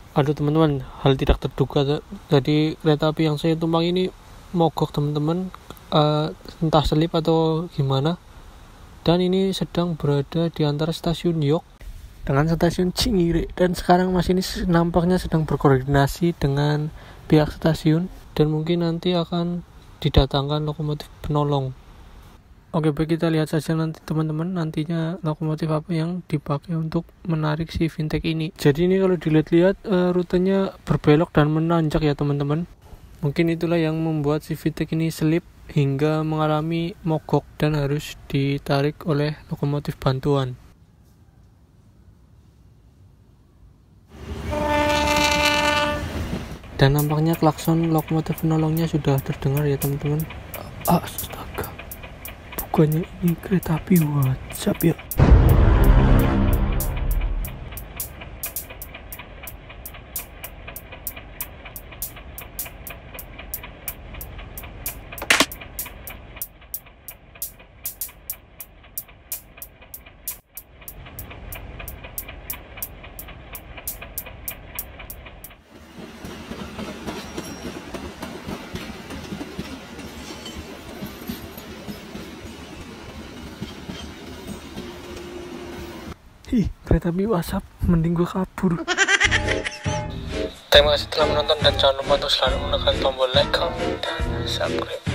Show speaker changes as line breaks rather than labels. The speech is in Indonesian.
Aduh teman-teman, hal tidak terduga tadi kereta api yang saya tumpang ini mogok teman-teman, entah selip atau gimana. Dan ini sedang berada di antara stasiun York dengan stasiun Cinggiri, dan sekarang Mas ini nampaknya sedang berkoordinasi dengan pihak stasiun dan mungkin nanti akan didatangkan lokomotif penolong. Oke, baik, kita lihat saja nanti teman-teman, nantinya lokomotif apa yang dipakai untuk menarik si Vintek ini. Jadi ini kalau dilihat-lihat rutenya berbelok dan menanjak ya teman-teman. Mungkin itulah yang membuat si Vintek ini selip hingga mengalami mogok dan harus ditarik oleh lokomotif bantuan. Dan nampaknya klakson lokomotif penolongnya sudah terdengar ya teman-teman. Astaga, bukannya ini kereta api WhatsApp ya? Kereta api WhatsApp, mending gue kabur. Terima kasih telah menonton dan jangan lupa untuk selalu menekan tombol like, comment, dan subscribe.